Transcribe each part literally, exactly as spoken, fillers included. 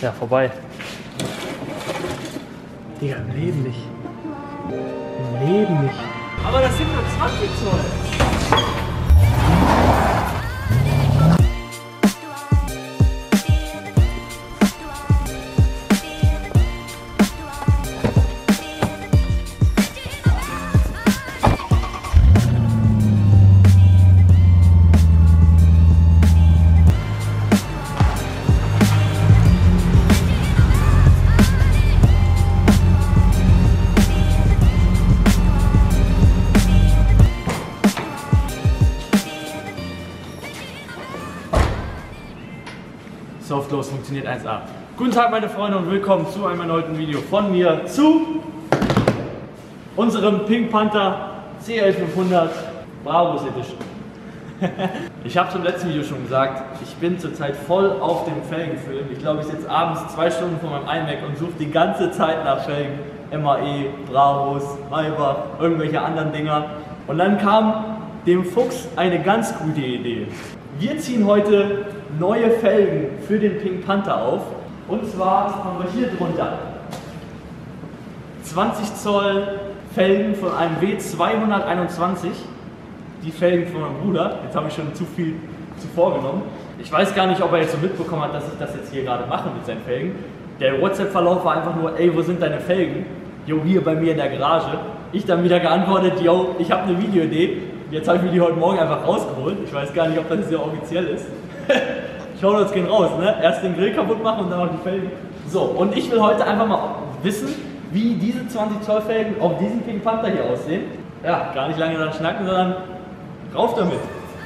Ja, vorbei. Digga, im Leben nicht. Im Leben nicht. Aber das sind nur zwanzig Zoll. Softlos funktioniert eins A. Guten Tag meine Freunde und willkommen zu einem erneuten Video von mir zu unserem Pink Panther C L fünfhundert Bravos Edition. Ich habe zum letzten Video schon gesagt, ich bin zurzeit voll auf dem Felgenfilm. Ich glaube, ich sitze abends zwei Stunden vor meinem iMac und suche die ganze Zeit nach Felgen. M A E, Bravos, Maybach, irgendwelche anderen Dinger. Und dann kam dem Fuchs eine ganz gute Idee. Wir ziehen heute neue Felgen für den Pink Panther auf. Und zwar haben wir hier drunter zwanzig Zoll Felgen von einem W zweihunderteinundzwanzig. Die Felgen von meinem Bruder. Jetzt habe ich schon zu viel zuvor genommen. Ich weiß gar nicht, ob er jetzt so mitbekommen hat, dass ich das jetzt hier gerade mache mit seinen Felgen. Der WhatsApp-Verlauf war einfach nur, ey, wo sind deine Felgen? Jo, hier bei mir in der Garage. Ich dann wieder geantwortet, yo, ich habe eine Videoidee. Jetzt habe ich mir die heute Morgen einfach rausgeholt. Ich weiß gar nicht, ob das jetzt ja offiziell ist. Shoutouts gehen raus, ne? Erst den Grill kaputt machen und dann noch die Felgen. So, und ich will heute einfach mal wissen, wie diese zwanzig Zoll Felgen auf diesem Pink Panther hier aussehen. Ja, gar nicht lange dran schnacken, sondern rauf damit.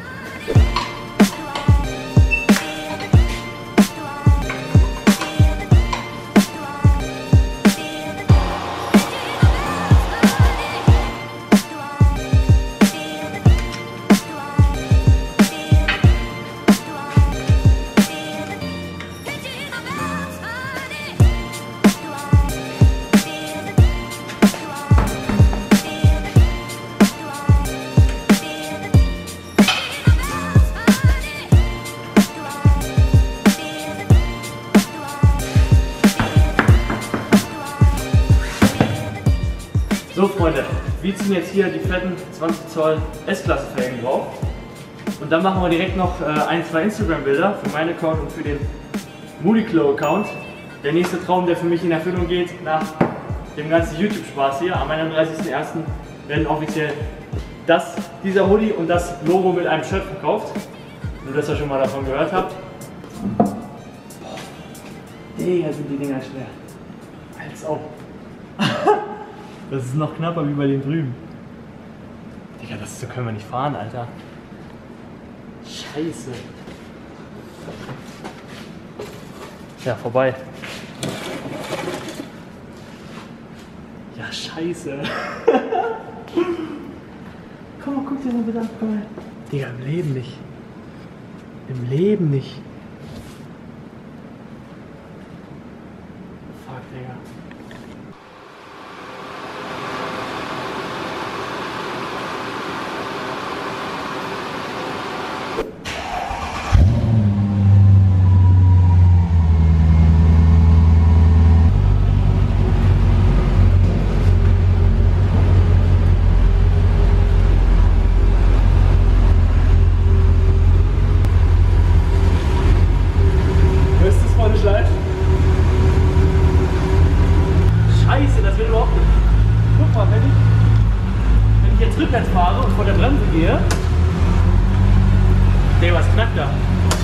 So Freunde, wir ziehen jetzt hier die fetten zwanzig Zoll S-Klasse-Felgen drauf und dann machen wir direkt noch äh, ein, zwei Instagram-Bilder für meinen Account und für den Moodyclo-Account. Der nächste Traum, der für mich in Erfüllung geht, nach dem ganzen YouTube-Spaß hier, am einunddreißigsten ersten werden offiziell das, dieser Hoodie und das Logo mit einem Shirt verkauft. Nur, dass ihr schon mal davon gehört habt. Boah, Digga, sind die Dinger schwer. Als auch. Das ist noch knapper wie bei den drüben. Digga, das so können wir nicht fahren, Alter. Scheiße. Ja, vorbei. Ja, scheiße. Komm mal, guck dir mal bitte an. Komm mal. Digga, im Leben nicht. Im Leben nicht. Fuck, Digga. Scheiße, das will überhaupt nicht. Guck mal, wenn ich, wenn ich jetzt rückwärts fahre und vor der Bremse gehe, der was knackt da.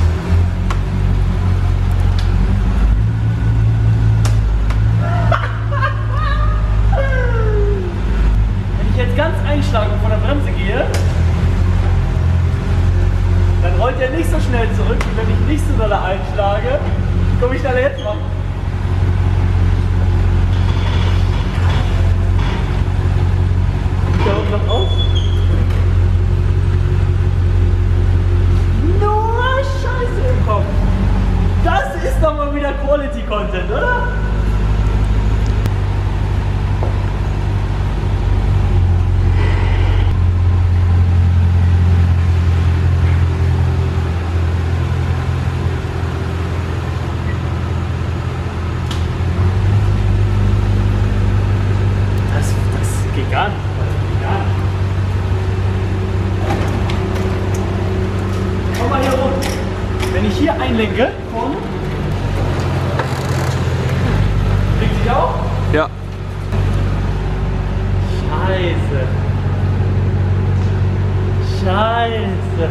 Wenn ich jetzt ganz einschlage und vor der Bremse gehe, dann rollt er nicht so schnell zurück, wie wenn ich nicht so doll einschlage. Komm ich schneller jetzt machen. Da unten noch auf. Nur Scheiße im Kopf. Das ist doch mal wieder Quality Content, oder? einlenke, vorne. Kriegt sich auch? Ja. Scheiße. Scheiße.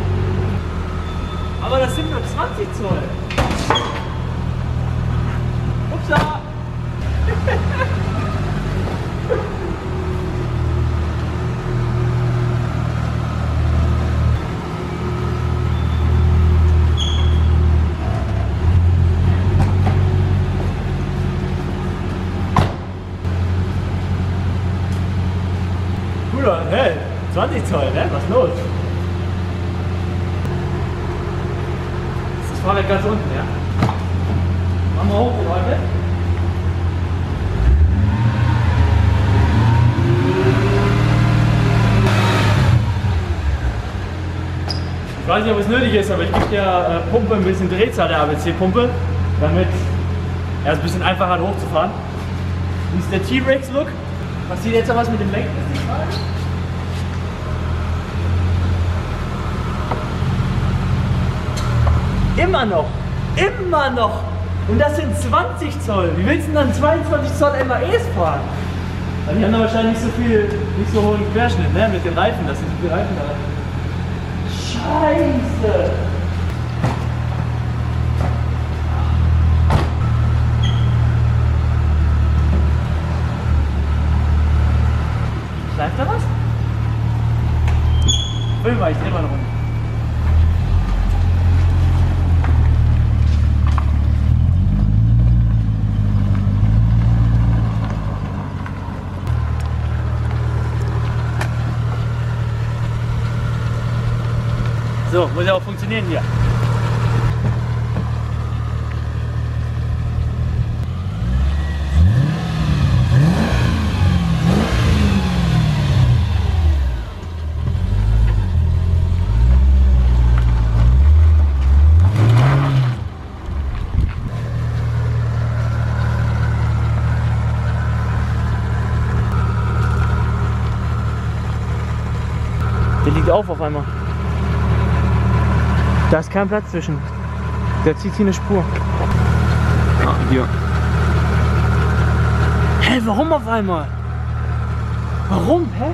Aber das sind nur zwanzig Zoll. Upsa. Bruder, hey, zwanzig Zoll, ne? Was ist los? Das ist das Fahrrad ganz unten, ja? Machen wir hoch, Leute. Ich weiß nicht, ob es nötig ist, aber ich gebe der äh, Pumpe ein bisschen Drehzahl, der A B C-Pumpe, damit er es ein bisschen einfacher hat hochzufahren. Wie ist der T-Rex-Look? Passiert jetzt noch was mit dem Lenken? Immer noch! Immer noch! Und das sind zwanzig Zoll! Wie willst du denn dann zweiundzwanzig Zoll M A Es fahren? Weil die haben da wahrscheinlich nicht so viel, nicht so hohen Querschnitt, ne? Mit den Reifen, das sind so viele Reifen da. Scheiße! Schleift da was? Film mal, ich dreh mal eine Runde. So, muss ja auch funktionieren hier. Der liegt auf auf einmal. Da ist kein Platz zwischen. Der zieht hier eine Spur. Ah, hier. Hä, warum auf einmal? Warum, hä?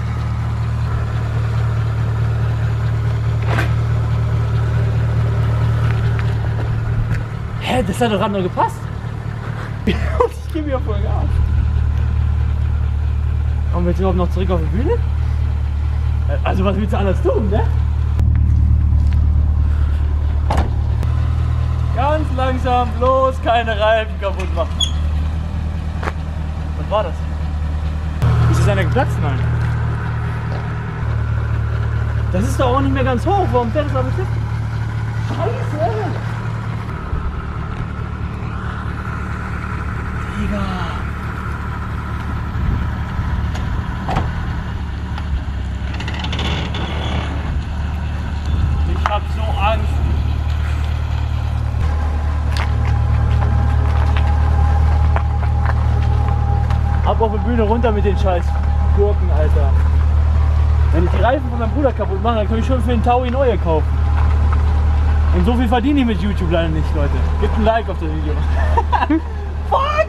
Hä, das hat doch gerade noch gepasst. Ich gebe mir voll Gas. Kommen wir jetzt überhaupt noch zurück auf die Bühne? Also was willst du anders tun, ne? Ganz langsam, bloß keine Reifen kaputt machen. Was war das? Ist das einer geplatzt? Nein. Das ist doch auch nicht mehr ganz hoch. Warum fährt das aber nicht? Scheiße! Digga! Ich hab so Angst. Ab auf die Bühne runter mit den scheiß Gurken, Alter. Wenn ich die Reifen von meinem Bruder kaputt mache, dann kann ich schon für den Taui neue kaufen. Und so viel verdiene ich mit YouTube leider nicht, Leute. Gebt ein Like auf das Video. Fuck!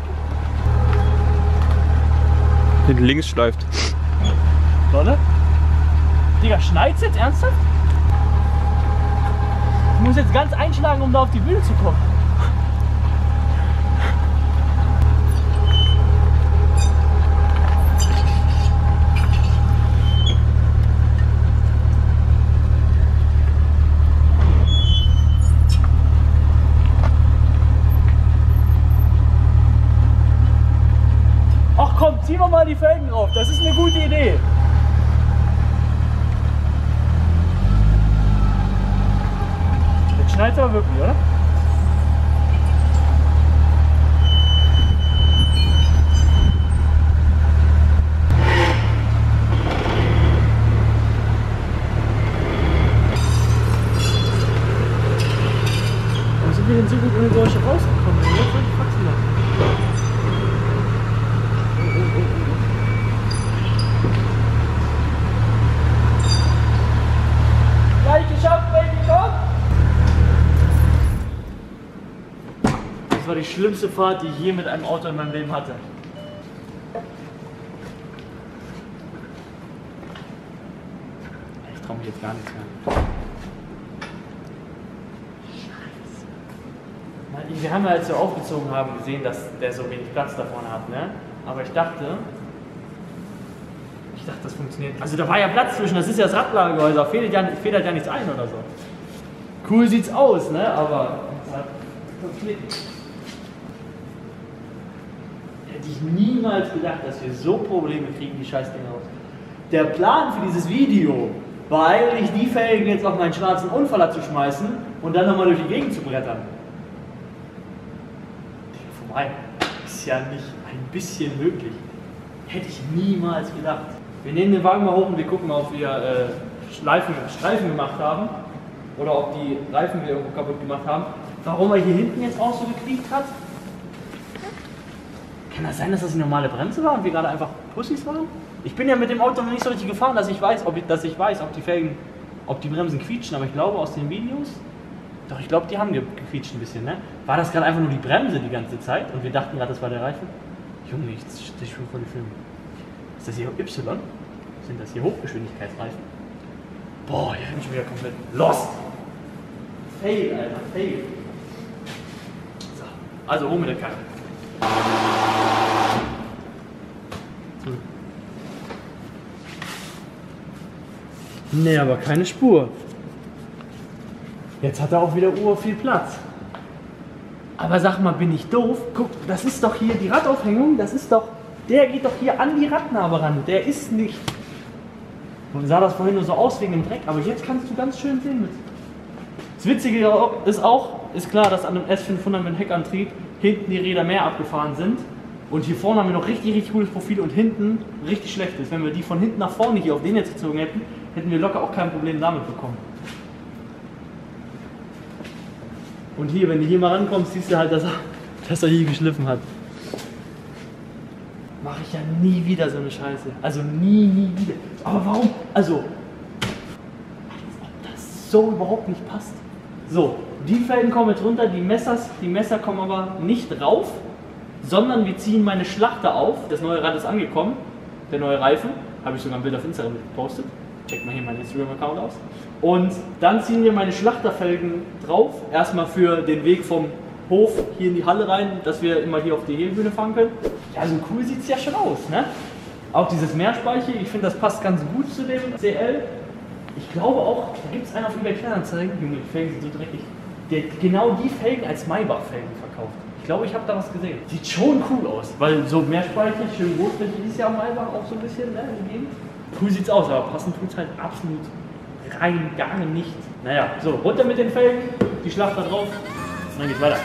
Hinten links schleift. Warte. Digga, schneit's jetzt ernsthaft? Ich muss jetzt ganz einschlagen, um da auf die Bühne zu kommen. Ach komm, ziehen wir mal die Felgen drauf. Das ist eine gute Idee. Jetzt schneit es aber wirklich, oder? Warum sind wir denn so gut ohne Geräusche rausgekommen? Jetzt soll ich Faxen machen. Gleich geschafft, Baby, komm! war die schlimmste Fahrt, die ich je mit einem Auto in meinem Leben hatte. Ich traue mich jetzt gar nichts mehr. Scheiße. Wir haben ja, als wir aufgezogen haben, gesehen, dass der so wenig Platz da vorne hat, ne? Aber ich dachte, ich dachte, das funktioniert. Also da war ja Platz zwischen, das ist ja das Radlagergehäuse, da federt ja, federt ja nichts ein oder so. Cool sieht's aus, ne? Aber es hat Konflikt. Hätte ich niemals gedacht, dass wir so Probleme kriegen, die Scheißdinger raus. Der Plan für dieses Video war eigentlich, die Felgen jetzt auf meinen schwarzen Unfall zu schmeißen und dann nochmal durch die Gegend zu brettern. Vorbei. Ist ja nicht ein bisschen möglich. Hätte ich niemals gedacht. Wir nehmen den Wagen mal hoch und wir gucken mal, ob wir äh, Schleifen, Streifen gemacht haben oder ob die Reifen wir irgendwo kaputt gemacht haben. Warum er hier hinten jetzt auch so gequiekt hat? Kann das sein, dass das eine normale Bremse war und wir gerade einfach Pussys waren? Ich bin ja mit dem Auto noch nicht so richtig gefahren, dass ich weiß, ob, ich, dass ich weiß, ob die Felgen, ob die Bremsen quietschen, aber ich glaube aus den Videos, doch ich glaube, die haben gequietscht ein bisschen, ne? War das gerade einfach nur die Bremse die ganze Zeit und wir dachten gerade, das war der Reifen? Junge, ich stehe schon vor den Filmen. Ist das hier Y? Sind das hier Hochgeschwindigkeitsreifen? Boah, hier bin ich schon wieder komplett lost. Fail, Alter, fail. So, also hoch mit der Karte. Hm. Nee, aber keine Spur. Jetzt hat er auch wieder ur viel Platz. Aber sag mal, bin ich doof? Guck, das ist doch hier die Radaufhängung, das ist doch, der geht doch hier an die Radnabe ran. Der ist nicht. Man sah das vorhin nur so aus wegen dem Dreck, aber jetzt kannst du ganz schön sehen mit. Das Witzige ist auch, ist klar, dass an dem S fünfhundert mit Heckantrieb hinten die Räder mehr abgefahren sind. Und hier vorne haben wir noch richtig, richtig cooles Profil und hinten richtig schlechtes. Wenn wir die von hinten nach vorne hier auf den jetzt gezogen hätten, hätten wir locker auch kein Problem damit bekommen. Und hier, wenn du hier mal rankommst, siehst du halt, dass er, dass er hier geschliffen hat. Mache ich ja nie wieder so eine Scheiße. Also nie, nie wieder. Aber warum? Also, als ob das so überhaupt nicht passt. So, die Felgen kommen jetzt runter, die, Messers, die Messer kommen aber nicht rauf, sondern wir ziehen meine Schlachter auf. Das neue Rad ist angekommen, der neue Reifen. Habe ich sogar ein Bild auf Instagram gepostet. Checkt mal hier meinen Instagram-Account aus. Und dann ziehen wir meine Schlachterfelgen drauf. Erstmal für den Weg vom Hof hier in die Halle rein, dass wir immer hier auf die Hebebühne fahren können. Ja, so cool sieht es ja schon aus, ne? Auch dieses Mehrspeiche, ich finde, das passt ganz gut zu dem C L. Ich glaube auch, da gibt es einen auf eBay Kleinanzeigen, Junge, die Felgen sind so dreckig, der genau die Felgen als Maybach-Felgen verkauft. Ich glaube, ich habe da was gesehen. Sieht schon cool aus, weil so Mehrspeiche, schön großflächig ist ja Maybach auch so ein bisschen, ne, in der Gegend. Cool sieht's aus, aber passend tut's halt absolut rein gar nicht. Naja, so, runter mit den Felgen, die Schlachter drauf und dann geht's weiter.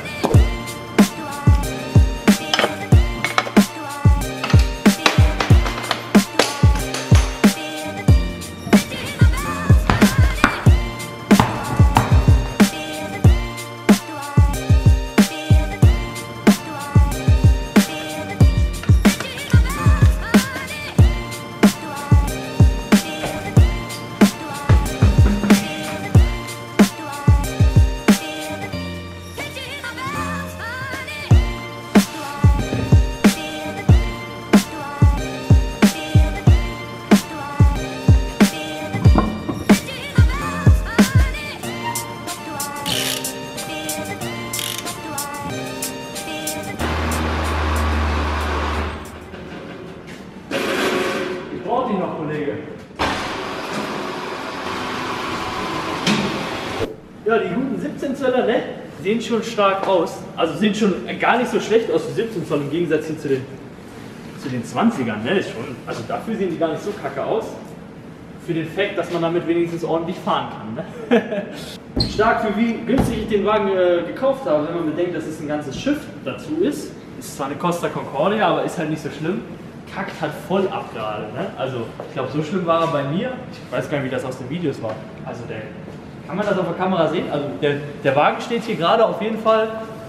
Ja, die guten siebzehn Zöller, ne, sehen schon stark aus. Also sehen schon gar nicht so schlecht aus, die siebzehn Zoll im Gegensatz hier zu den, zu den zwanzigern. Ne, ist schon, also dafür sehen die gar nicht so kacke aus. Für den Fakt, dass man damit wenigstens ordentlich fahren kann. Ne? Stark für wie günstig ich den Wagen äh, gekauft habe, wenn man bedenkt, dass es ein ganzes Schiff dazu ist. Ist zwar eine Costa Concordia, aber ist halt nicht so schlimm. Kackt halt voll ab gerade. Ne? Also ich glaube, so schlimm war er bei mir. Ich weiß gar nicht, wie das aus den Videos war. Also der, kann man das auf der Kamera sehen? Also der, der Wagen steht hier gerade auf jeden Fall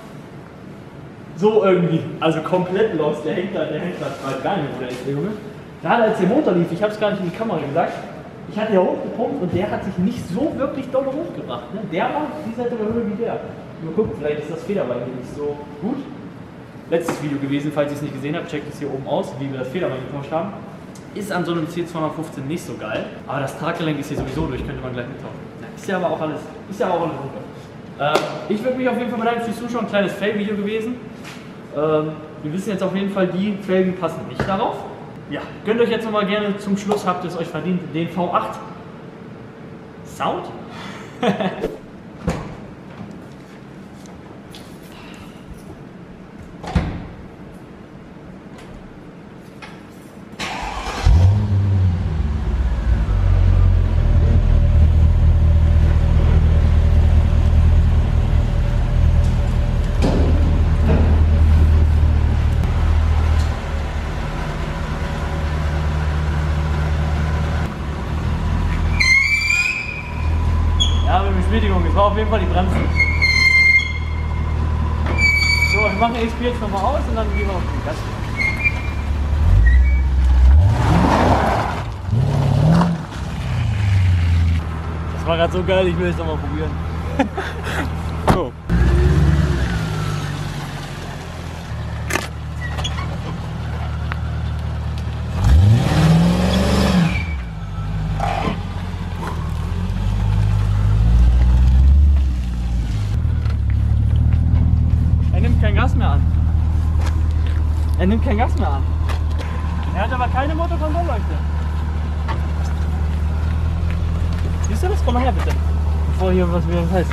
so irgendwie. Also komplett los. Der hängt da, der hängt da gar nicht, wo der ist, der Junge. Gerade als der Motor lief, ich habe es gar nicht in die Kamera gesagt, ich hatte ja hochgepumpt und der hat sich nicht so wirklich doll hochgebracht. Ne? Der war dieselbe Höhe wie der. Mal gucken, vielleicht ist das Federbein hier nicht so gut. Letztes Video gewesen, falls ihr es nicht gesehen habt, checkt es hier oben aus, wie wir das Federbein getauscht haben. Ist an so einem C zweihundertfünfzehn nicht so geil, aber das Traggelenk ist hier sowieso durch, könnte man gleich mittauschen. Ist ja aber auch alles, ist ja auch alles super. Ähm, ich würde mich auf jeden Fall bedanken fürs Zuschauen, ein kleines Fail-Video gewesen. Ähm, wir wissen jetzt auf jeden Fall, die Felgen passen nicht darauf. Ja, gönnt euch jetzt nochmal gerne zum Schluss, habt ihr es euch verdient, den V acht Sound. Bestätigung, es war auf jeden Fall die Bremsen. So, wir machen X P jetzt nochmal aus und dann gehen wir auf den Gas. Das war gerade so geil, ich will es nochmal probieren. So. Gas mehr an. Er nimmt kein Gas mehr an. Er hat aber keine Motorkontrollleuchte. Siehst du das? Komm mal her bitte. Bevor hier was wieder heißt.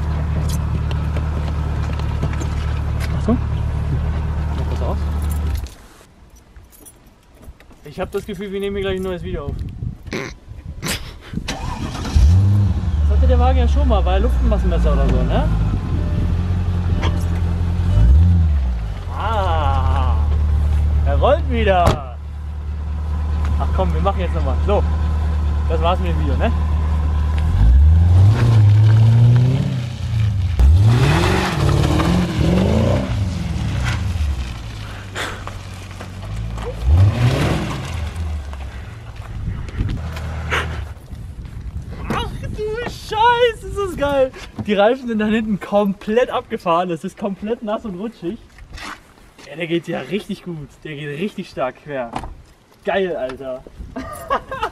Achtung. Mach das aus. Ich habe das Gefühl, wir nehmen hier gleich ein neues Video auf. Das hatte der Wagen ja schon mal, weil Luftmassenmesser oder so, ne? Ah, er rollt wieder. Ach komm, wir machen jetzt nochmal. So, das war's mit dem Video, ne? Ach du Scheiße, ist das geil. Die Reifen sind da hinten komplett abgefahren. Das ist komplett nass und rutschig. Ja, der geht ja richtig gut. Der geht richtig stark quer. Geil, Alter.